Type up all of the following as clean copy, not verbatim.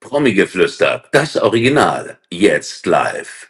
Promi-Geflüster, das Original, jetzt live.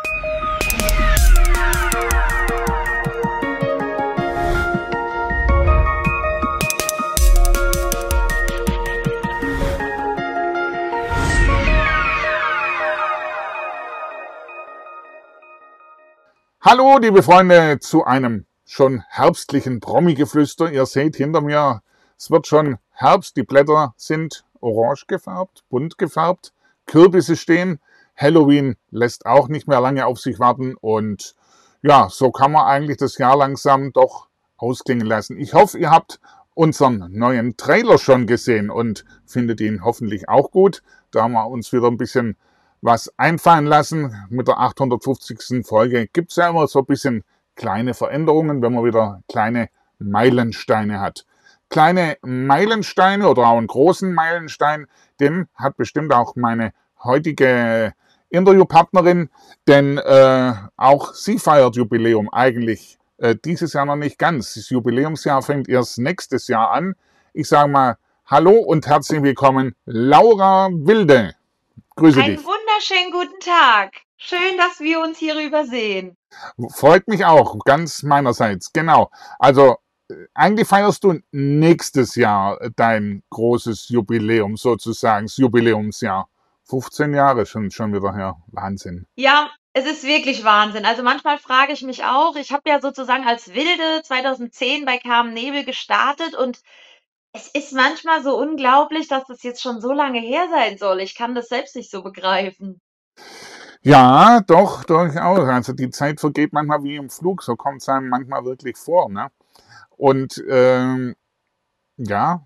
Hallo, liebe Freunde, zu einem schon herbstlichen Promi-Geflüster. Ihr seht hinter mir, es wird schon Herbst, die Blätter sind orange gefärbt, bunt gefärbt, Kürbisse stehen, Halloween lässt auch nicht mehr lange auf sich warten und ja, so kann man eigentlich das Jahr langsam doch ausklingen lassen. Ich hoffe, ihr habt unseren neuen Trailer schon gesehen und findet ihn hoffentlich auch gut. Da haben wir uns wieder ein bisschen was einfallen lassen. Mit der 850. Folge gibt es ja immer so ein bisschen kleine Veränderungen, wenn man wieder kleine Meilensteine hat. Kleine Meilensteine oder auch einen großen Meilenstein, den hat bestimmt auch meine heutige Interviewpartnerin, denn auch sie feiert Jubiläum eigentlich dieses Jahr noch nicht ganz. Das Jubiläumsjahr fängt erst nächstes Jahr an. Ich sage mal hallo und herzlich willkommen, Laura Wilde. Grüße dich. Einen wunderschönen guten Tag. Schön, dass wir uns hierüber sehen. Freut mich auch, ganz meinerseits, genau. Also eigentlich feierst du nächstes Jahr dein großes Jubiläum sozusagen, das Jubiläumsjahr. 15 Jahre schon wieder her, Wahnsinn. Ja, es ist wirklich Wahnsinn. Also manchmal frage ich mich auch, ich habe ja sozusagen als Wilde 2010 bei Carmen Nebel gestartet und es ist manchmal so unglaublich, dass das jetzt schon so lange her sein soll. Ich kann das selbst nicht so begreifen. Ja, doch, durchaus. Also die Zeit vergeht manchmal wie im Flug, so kommt es einem manchmal wirklich vor. Ne? Und ja,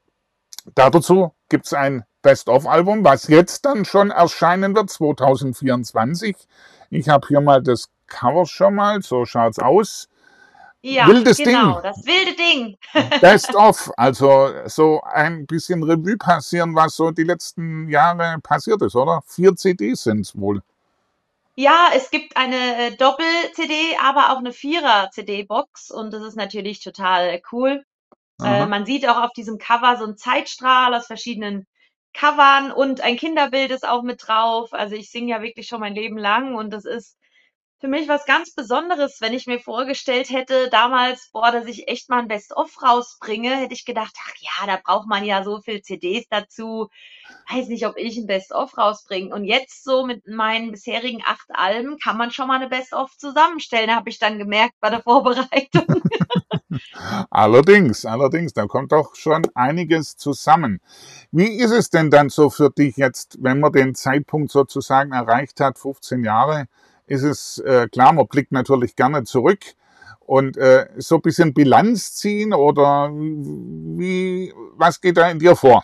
dazu gibt es ein Best-of-Album, was jetzt dann schon erscheinen wird, 2024. Ich habe hier mal das Cover schon mal, so schaut's aus. Ja, Wildes genau, Ding, das wilde Ding. Best-of, also so ein bisschen Revue passieren, was so die letzten Jahre passiert ist, oder? 4 CDs sind es wohl. Ja, es gibt eine Doppel-CD, aber auch eine Vierer-CD-Box und das ist natürlich total cool. Aha. Man sieht auch auf diesem Cover so einen Zeitstrahl aus verschiedenen Covern und ein Kinderbild ist auch mit drauf. Also ich singe ja wirklich schon mein Leben lang und das ist für mich was ganz Besonderes, wenn ich mir vorgestellt hätte damals, boah, dass ich echt mal ein Best-of rausbringe, hätte ich gedacht, ach ja, da braucht man ja so viel CDs dazu. Weiß nicht, ob ich ein Best-of rausbringe. Und jetzt so mit meinen bisherigen 8 Alben kann man schon mal eine Best-of zusammenstellen, habe ich dann gemerkt bei der Vorbereitung. Allerdings, da kommt doch schon einiges zusammen. Wie ist es denn dann so für dich jetzt, wenn man den Zeitpunkt sozusagen erreicht hat, 15 Jahre, ist es klar, man blickt natürlich gerne zurück und so ein bisschen Bilanz ziehen oder was geht da in dir vor?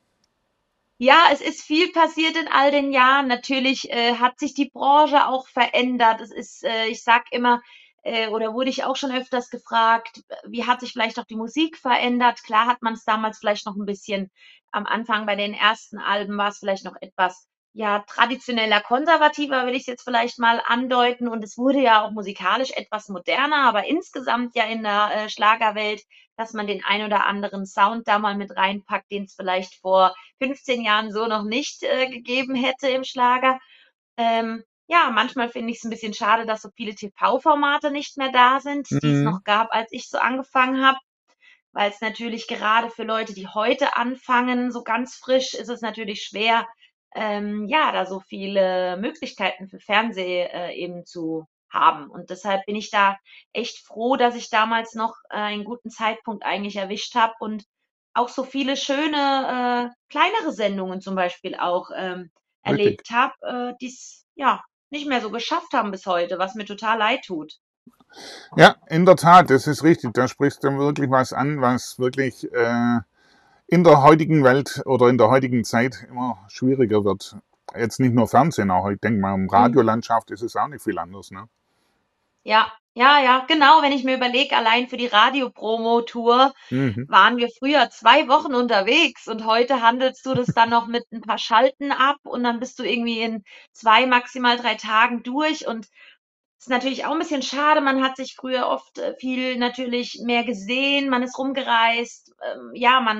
Ja, es ist viel passiert in all den Jahren. Natürlich hat sich die Branche auch verändert. Es ist, ich sag immer, oder wurde ich auch schon öfters gefragt, wie hat sich vielleicht auch die Musik verändert? Klar hat man es damals vielleicht noch ein bisschen am Anfang bei den ersten Alben war es vielleicht noch etwas, ja, traditioneller, konservativer, will ich es jetzt vielleicht mal andeuten. Und es wurde ja auch musikalisch etwas moderner, aber insgesamt ja in der Schlagerwelt, dass man den ein oder anderen Sound da mal mit reinpackt, den es vielleicht vor 15 Jahren so noch nicht gegeben hätte im Schlager. Ja, manchmal finde ich es ein bisschen schade, dass so viele TV-Formate nicht mehr da sind, die es Mhm. noch gab, als ich so angefangen habe, weil es natürlich gerade für Leute, die heute anfangen, so ganz frisch, ist es natürlich schwer, ja, da so viele Möglichkeiten für Fernseh eben zu haben. Und deshalb bin ich da echt froh, dass ich damals noch einen guten Zeitpunkt eigentlich erwischt habe und auch so viele schöne kleinere Sendungen zum Beispiel auch Richtig. erlebt habe, die es ja nicht mehr so geschafft haben bis heute, was mir total leid tut. Ja, in der Tat, das ist richtig. Da sprichst du wirklich was an, was wirklich in der heutigen Welt oder in der heutigen Zeit immer schwieriger wird. Jetzt nicht nur Fernsehen, auch ich denke mal, im Mhm. Radiolandschaft ist es auch nicht viel anders. Ne? Ja, ja, ja, genau. Wenn ich mir überlege, allein für die Radiopromo-Tour Mhm. waren wir früher 2 Wochen unterwegs und heute handelst du das dann noch mit ein paar Schalten ab und dann bist du irgendwie in 2, maximal 3 Tagen durch und ist natürlich auch ein bisschen schade. Man hat sich früher oft viel natürlich mehr gesehen, man ist rumgereist. Ja, man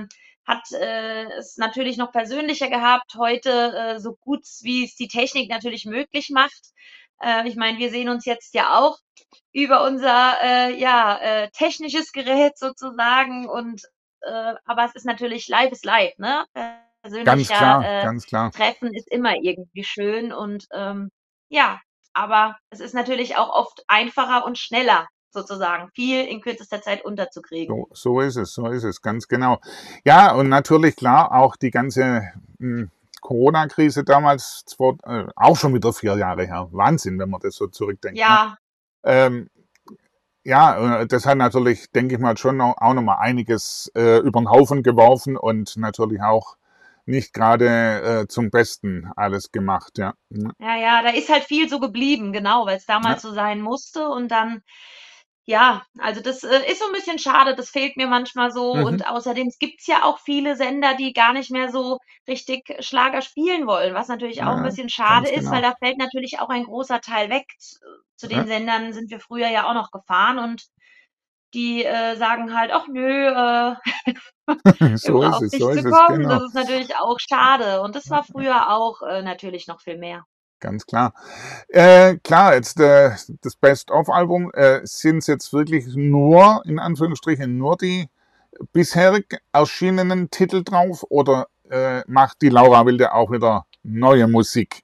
hat es natürlich noch persönlicher gehabt. Heute so gut, wie es die Technik natürlich möglich macht. Ich meine, wir sehen uns jetzt ja auch über unser technisches Gerät sozusagen und aber es ist natürlich live ist live, ne? Ganz Persönlicher klar, ganz klar. Treffen ist immer irgendwie schön und ja, aber es ist natürlich auch oft einfacher und schneller sozusagen, viel in kürzester Zeit unterzukriegen. So ist es, ganz genau. Ja, und natürlich klar, auch die ganze Corona-Krise damals, auch schon wieder 4 Jahre her. Wahnsinn, wenn man das so zurückdenkt. Ne? Ja, Ähm, ja, das hat natürlich, denke ich mal, schon auch noch mal einiges über den Haufen geworfen und natürlich auch nicht gerade zum Besten alles gemacht. Ja, ja, da ist halt viel so geblieben, genau, weil es damals ja. so sein musste und dann ja, also das ist so ein bisschen schade, das fehlt mir manchmal so Mhm. und außerdem gibt's ja auch viele Sender, die gar nicht mehr so richtig Schlager spielen wollen, was natürlich auch ein Ja, bisschen schade ganz ist, weil genau. da fällt natürlich auch ein großer Teil weg. Zu den Ja. Sendern sind wir früher ja auch noch gefahren und die sagen halt: „Ach nö, ihr braucht So nicht zu ist es, kommen." Das genau. ist natürlich auch schade und das war früher auch natürlich noch viel mehr. Ganz klar. Klar, jetzt das Best-of-Album, sind es jetzt wirklich nur, in Anführungsstrichen, nur die bisherig erschienenen Titel drauf oder macht die Laura Wilde auch wieder neue Musik?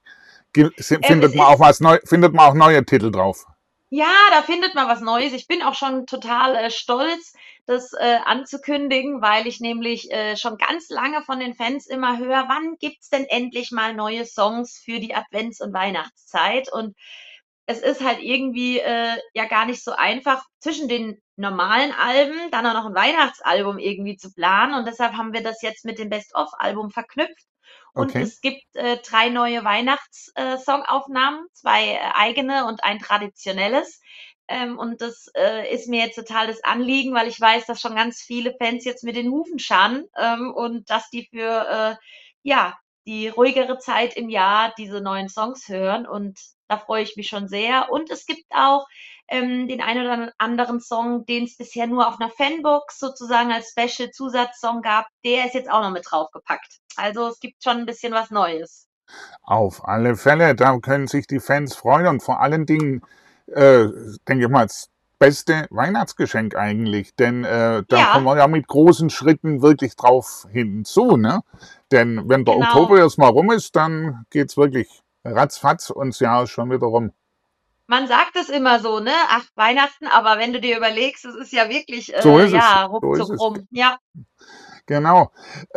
Es Findet man auch ist findet man auch neue Titel drauf? Ja, da findet man was Neues. Ich bin auch schon total stolz, das anzukündigen, weil ich nämlich schon ganz lange von den Fans immer höre, wann gibt's denn endlich mal neue Songs für die Advents- und Weihnachtszeit? Und es ist halt irgendwie ja gar nicht so einfach, zwischen den normalen Alben dann auch noch ein Weihnachtsalbum irgendwie zu planen. Und deshalb haben wir das jetzt mit dem Best-of-Album verknüpft. Und Okay. es gibt 3 neue Weihnachts-Songaufnahmen, 2 eigene und ein traditionelles. Und das ist mir jetzt total das Anliegen, weil ich weiß, dass schon ganz viele Fans jetzt mit den Hufen scharren und dass die für ja die ruhigere Zeit im Jahr diese neuen Songs hören. Und da freue ich mich schon sehr. Und es gibt auch den einen oder anderen Song, den es bisher nur auf einer Fanbox sozusagen als Special-Zusatzsong gab. Der ist jetzt auch noch mit draufgepackt. Also es gibt schon ein bisschen was Neues. Auf alle Fälle, da können sich die Fans freuen und vor allen Dingen, äh, denke ich mal, das beste Weihnachtsgeschenk eigentlich, denn da kommen Ja, wir ja mit großen Schritten wirklich drauf hinzu, ne? Denn wenn der Oktober genau. erstmal rum ist, dann geht's wirklich ratzfatz und das Jahr ist schon wieder rum. Man sagt es immer so, ne? Ach, Weihnachten, aber wenn du dir überlegst, es ist ja wirklich, So ist es, ja, so ist ruckzuck es, rum. Ja. genau.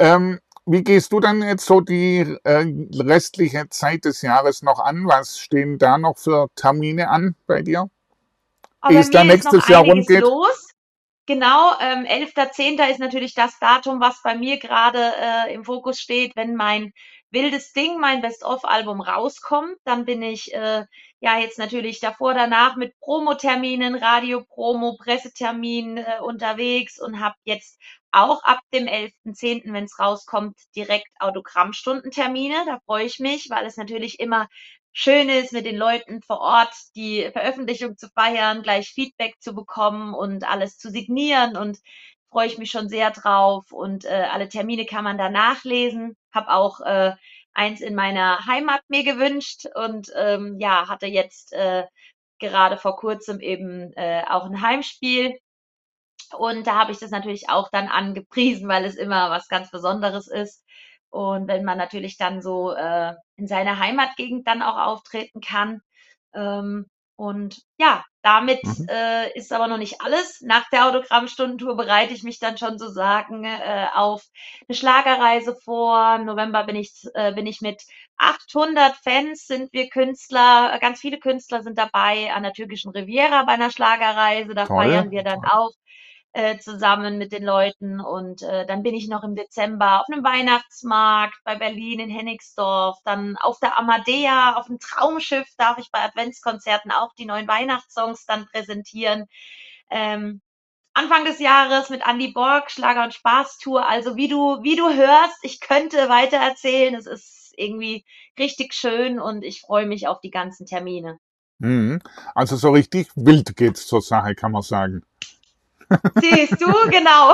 Wie gehst du dann jetzt so die restliche Zeit des Jahres noch an? Was stehen da noch für Termine an bei dir? Aber Ehe bei es dann mir ist noch nächstes Jahr rund einiges geht? los. Genau, 11.10. ist natürlich das Datum, was bei mir gerade im Fokus steht, wenn mein Wildes Ding, mein Best-of-Album rauskommt. Dann bin ich ja jetzt natürlich davor, danach mit Promoterminen, Radiopromo, Pressetermin unterwegs und habe jetzt auch ab dem 11.10., wenn es rauskommt, direkt Autogrammstundentermine. Da freue ich mich, weil es natürlich immer schön ist, mit den Leuten vor Ort die Veröffentlichung zu feiern, gleich Feedback zu bekommen und alles zu signieren und freue ich mich schon sehr drauf und alle Termine kann man da nachlesen. Habe auch eins in meiner Heimat mir gewünscht und ja, hatte jetzt gerade vor kurzem eben auch ein Heimspiel und da habe ich das natürlich auch dann angepriesen, weil es immer was ganz Besonderes ist. Und wenn man natürlich dann so in seiner Heimatgegend dann auch auftreten kann. Ähm, und ja, damit Mhm. ist aber noch nicht alles. Nach der Autogrammstundentour bereite ich mich dann schon sozusagen auf eine Schlagerreise vor. Im November bin ich mit 800 Fans, sind wir Künstler, ganz viele Künstler sind dabei an der türkischen Riviera bei einer Schlagerreise. Da Toll, feiern wir dann toll. auch zusammen mit den Leuten. Und dann bin ich noch im Dezember auf einem Weihnachtsmarkt bei Berlin in Hennigsdorf, dann auf der Amadea, auf dem Traumschiff darf ich bei Adventskonzerten auch die neuen Weihnachtssongs dann präsentieren. Ähm, Anfang des Jahres mit Andy Borg, Schlager- und Spaß-Tour. Also wie du hörst, ich könnte weiter erzählen. Es ist irgendwie richtig schön und ich freue mich auf die ganzen Termine. Mhm. Also so richtig wild geht's zur Sache, kann man sagen. Siehst du, genau.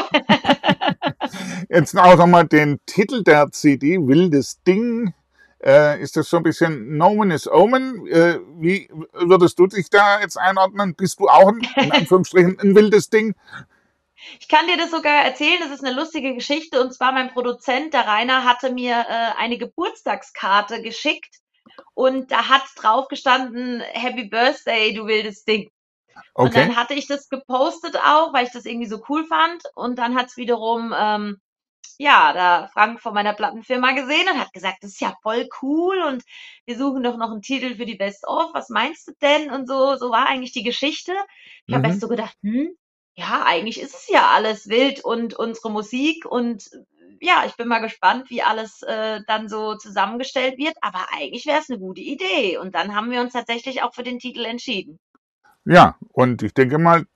Jetzt auch nochmal den Titel der CD, Wildes Ding. Ist das so ein bisschen Nomen is Omen? Wie würdest du dich da jetzt einordnen? Bist du auch in Anführungsstrichen ein wildes Ding? Ich kann dir das sogar erzählen, das ist eine lustige Geschichte. Und zwar mein Produzent, der Rainer, hatte mir eine Geburtstagskarte geschickt und da hat drauf gestanden, Happy Birthday, du wildes Ding. Und Okay. dann hatte ich das gepostet auch, weil ich das irgendwie so cool fand. Und dann hat's wiederum, ja, da Frank von meiner Plattenfirma gesehen und hat gesagt, das ist ja voll cool und wir suchen doch noch einen Titel für die Best of. Was meinst du denn? Und so, so war eigentlich die Geschichte. Ich habe Mhm. erst so gedacht, ja, eigentlich ist es ja alles wild und unsere Musik und ja, ich bin mal gespannt, wie alles dann so zusammengestellt wird. Aber eigentlich wäre es eine gute Idee. Und dann haben wir uns tatsächlich auch für den Titel entschieden. Ja, und ich denke mal,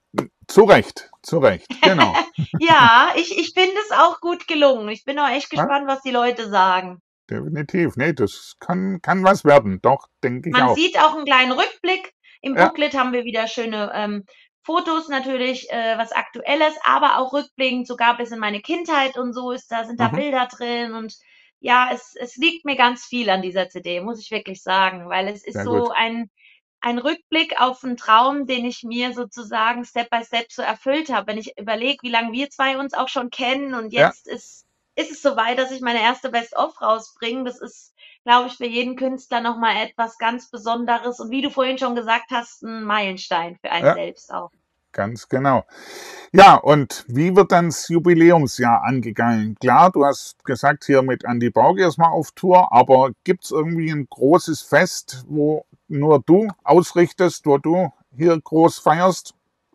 zu Recht, genau. Ja, ich finde es auch gut gelungen. Ich bin auch echt Ja, gespannt, was die Leute sagen. definitiv. Nee, das kann was werden. Doch, denke ich Man auch. sieht auch einen kleinen Rückblick. Im Ja. Booklet haben wir wieder schöne Fotos natürlich, was Aktuelles, aber auch rückblickend sogar bis in meine Kindheit und so sind da Mhm. Bilder drin und ja, es liegt mir ganz viel an dieser CD, muss ich wirklich sagen, weil es ist Sehr so gut. ein Rückblick auf einen Traum, den ich mir sozusagen Step by Step so erfüllt habe. Wenn ich überlege, wie lange wir zwei uns auch schon kennen und Ja, jetzt ist es soweit, dass ich meine erste Best-of rausbringe. Das ist, glaube ich, für jeden Künstler nochmal etwas ganz Besonderes und wie du vorhin schon gesagt hast, ein Meilenstein für einen ja, selbst auch. ganz genau. Ja, und wie wird dann das Jubiläumsjahr angegangen? Klar, du hast gesagt, hier mit Andy Borg erstmal auf Tour, aber gibt es irgendwie ein großes Fest, wo nur du ausrichtest, wo du hier groß feierst?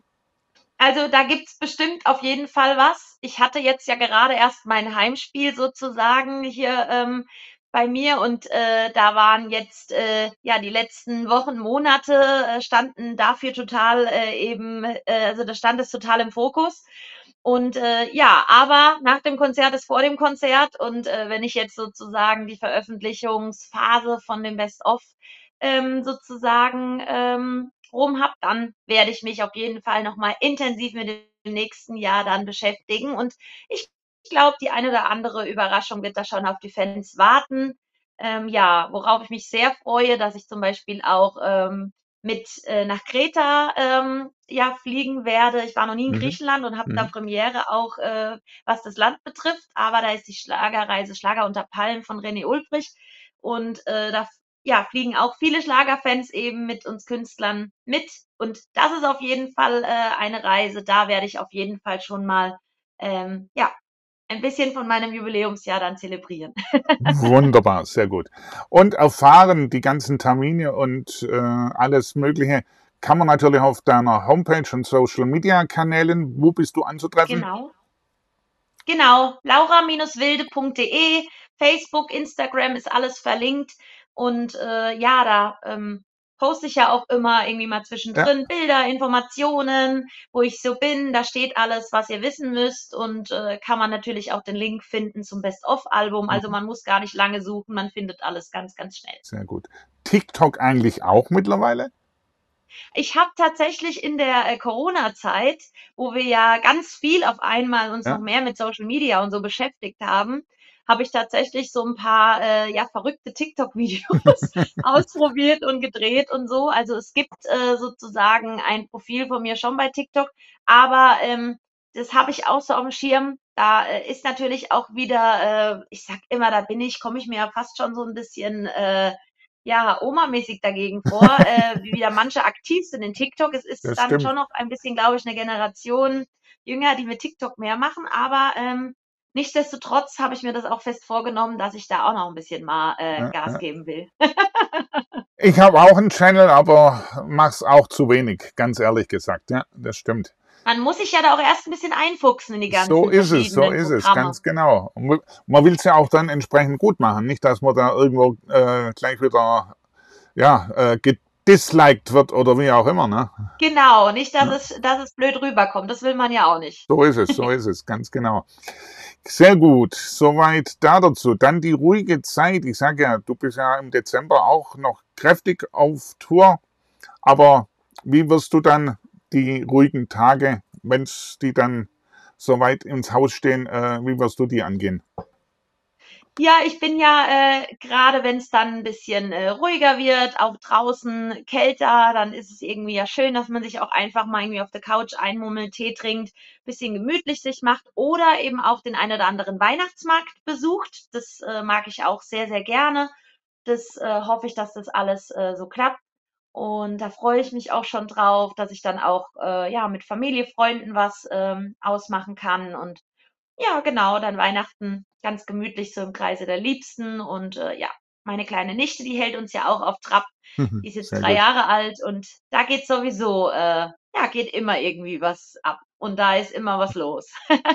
Also da gibt's bestimmt auf jeden Fall was. Ich hatte jetzt ja gerade erst mein Heimspiel sozusagen hier bei mir und da waren jetzt ja die letzten Wochen, Monate standen dafür total also da stand es total im Fokus. Und ja, aber nach dem Konzert ist vor dem Konzert und wenn ich jetzt sozusagen die Veröffentlichungsphase von dem Best-of sozusagen rum habe, dann werde ich mich auf jeden Fall nochmal intensiv mit dem nächsten Jahr dann beschäftigen. Und ich glaube, die eine oder andere Überraschung wird da schon auf die Fans warten. Ja, worauf ich mich sehr freue, dass ich zum Beispiel auch mit nach Kreta ja fliegen werde. Ich war noch nie in Mhm. Griechenland und habe da Mhm. Premiere auch, was das Land betrifft. Aber da ist die Schlagerreise Schlager unter Palmen von René Ulbrich. Und da ja, fliegen auch viele Schlagerfans eben mit uns Künstlern mit. Und das ist auf jeden Fall eine Reise. Da werde ich auf jeden Fall schon mal ja, ein bisschen von meinem Jubiläumsjahr dann zelebrieren. Wunderbar, sehr gut. Und erfahren die ganzen Termine und alles Mögliche kann man natürlich auf deiner Homepage und Social Media Kanälen. Wo bist du anzutreffen? Genau. Genau, laura-wilde.de, Facebook, Instagram ist alles verlinkt. Und ja, da poste ich ja auch immer irgendwie mal Ja. zwischendrin Bilder, Informationen, wo ich so bin. Da steht alles, was ihr wissen müsst. Und kann man natürlich auch den Link finden zum Best-of-Album. Also Mhm. man muss gar nicht lange suchen, man findet alles ganz, ganz schnell. Sehr gut. TikTok eigentlich auch mittlerweile? Ich habe tatsächlich in der Corona-Zeit, wo wir ja ganz viel auf einmal uns noch Ja. mehr mit Social Media und so beschäftigt haben, habe ich tatsächlich so ein paar ja verrückte TikTok-Videos ausprobiert und gedreht und so. Also es gibt sozusagen ein Profil von mir schon bei TikTok, aber das habe ich auch so auf dem Schirm. Da ist natürlich auch wieder, ich sag immer, komme ich mir ja fast schon so ein bisschen ja, Oma-mäßig dagegen vor, wie da manche aktiv sind in TikTok. Es ist Das dann stimmt. schon noch ein bisschen, glaube ich, eine Generation jünger, die mit TikTok mehr machen, aber nichtsdestotrotz habe ich mir das auch fest vorgenommen, dass ich da auch noch ein bisschen mal Ja, Gas ja. geben will. Ich habe auch einen Channel, aber mach's auch zu wenig, ganz ehrlich gesagt. Ja, das stimmt. Man muss sich ja da auch erst ein bisschen einfuchsen in die ganzen So verschiedenen ist es, Programme. ganz genau. Und man will es ja auch dann entsprechend gut machen, nicht, dass man da irgendwo gleich wieder ja, gedisliked wird oder wie auch immer. Ne? Genau, nicht, Ja, dass es blöd rüberkommt. Das will man ja auch nicht. so ist es, ganz genau. Sehr gut, soweit da dazu. Dann die ruhige Zeit. Ich sage ja, du bist ja im Dezember auch noch kräftig auf Tour, aber wie wirst du dann die ruhigen Tage wenn die dann soweit ins Haus stehen, wie wirst du die angehen? Ja, ich bin ja, gerade wenn es dann ein bisschen, ruhiger wird, auch draußen kälter, dann ist es irgendwie ja schön, dass man sich auch einfach mal irgendwie auf der Couch einmummelt, Tee trinkt, bisschen gemütlich sich macht oder eben auch den ein oder anderen Weihnachtsmarkt besucht. Das, mag ich auch sehr, sehr gerne. Das, hoffe ich, dass das alles, so klappt. Und da freue ich mich auch schon drauf, dass ich dann auch, ja, mit Familie, Freunden was, ausmachen kann und ja, genau, dann Weihnachten ganz gemütlich so im Kreise der Liebsten und, ja, meine kleine Nichte, die hält uns ja auch auf Trab. Die ist jetzt Sehr 3 gut. Jahre alt und da geht sowieso ja, geht immer irgendwie was ab und da ist immer was los.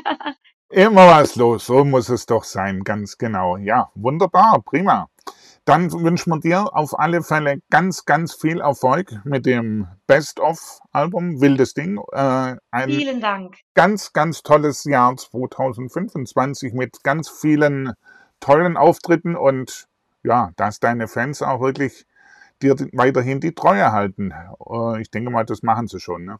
Immer was los, so muss es doch sein, ganz genau. Ja, wunderbar, prima. Dann wünschen wir dir auf alle Fälle ganz, ganz viel Erfolg mit dem Best-of-Album Wildes Ding. Ein Vielen Dank. ganz, ganz tolles Jahr 2025 mit ganz vielen tollen Auftritten und ja, dass deine Fans auch wirklich dir weiterhin die Treue halten. Ich denke mal, das machen sie schon. Ne?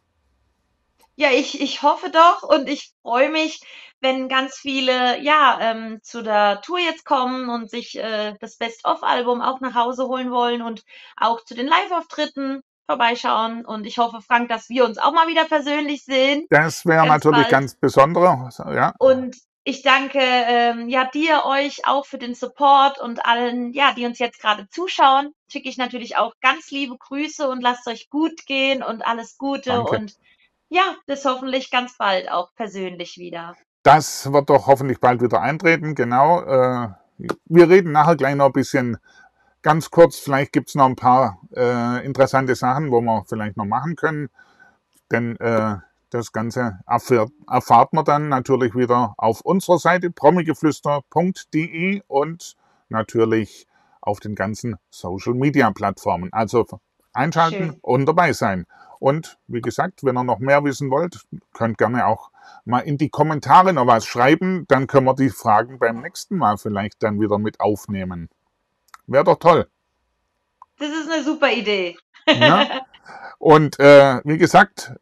Ja, ich hoffe doch und ich freue mich, wenn ganz viele, ja, zu der Tour jetzt kommen und sich, das Best-of-Album auch nach Hause holen wollen und auch zu den Liveauftritten vorbeischauen. Und ich hoffe, Frank, dass wir uns auch mal wieder persönlich sehen, Das wäre ganz natürlich bald. ganz besonderer. Ja, Und ich danke, ja, dir, euch auch für den Support und allen, ja, die uns jetzt gerade zuschauen. Schicke ich natürlich auch ganz liebe Grüße und lasst euch gut gehen und alles Gute danke. und ja, bis hoffentlich ganz bald auch persönlich wieder. Das wird doch hoffentlich bald wieder eintreten, genau. Wir reden nachher gleich noch ein bisschen ganz kurz. Vielleicht gibt es noch ein paar interessante Sachen, wo wir vielleicht noch machen können. Denn das Ganze erfahrt man dann natürlich wieder auf unserer Seite promigeflüster.de und natürlich auf den ganzen Social Media Plattformen. Also einschalten Schön. und dabei sein. Und wie gesagt, wenn ihr noch mehr wissen wollt, könnt gerne auch mal in die Kommentare noch was schreiben. Dann können wir die Fragen beim nächsten Mal vielleicht dann wieder mit aufnehmen. Wäre doch toll. Das ist eine super Idee. Ne? Und wie gesagt,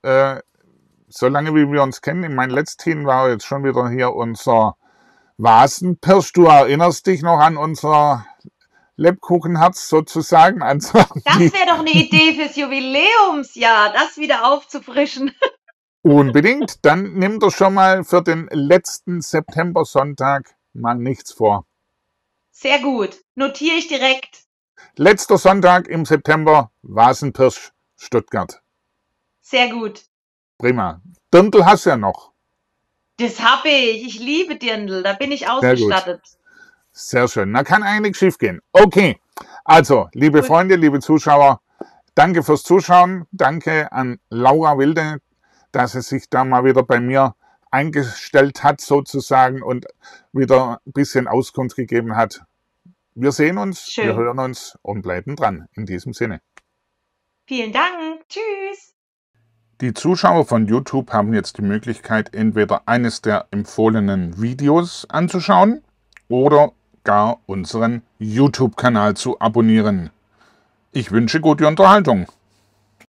solange wie wir uns kennen, in meinem letzten war jetzt schon wieder hier unser Vasenpirsch. Du erinnerst dich noch an unser Lebkuchenherz sozusagen? Das wäre doch eine Idee fürs Jubiläumsjahr, das wieder aufzufrischen. Unbedingt. Dann nimm doch schon mal für den letzten September-Sonntag mal nichts vor. Sehr gut. Notiere ich direkt. Letzter Sonntag im September, Vasenpirsch, Stuttgart. Sehr gut. Prima. Dirndl hast du ja noch. Das habe ich. Ich liebe Dirndl. Da bin ich Sehr gut. ausgestattet. Sehr schön. Da kann eigentlich schief gehen. Okay. Also, liebe Gut. Freunde, liebe Zuschauer, danke fürs Zuschauen. Danke an Laura Wilde, dass sie sich da mal wieder bei mir eingestellt hat sozusagen und wieder ein bisschen Auskunft gegeben hat. Wir sehen uns, wir Schön. hören uns und bleiben dran. In diesem Sinne. Vielen Dank. Tschüss. Die Zuschauer von YouTube haben jetzt die Möglichkeit, entweder eines der empfohlenen Videos anzuschauen oder gar unseren YouTube-Kanal zu abonnieren. Ich wünsche gute Unterhaltung.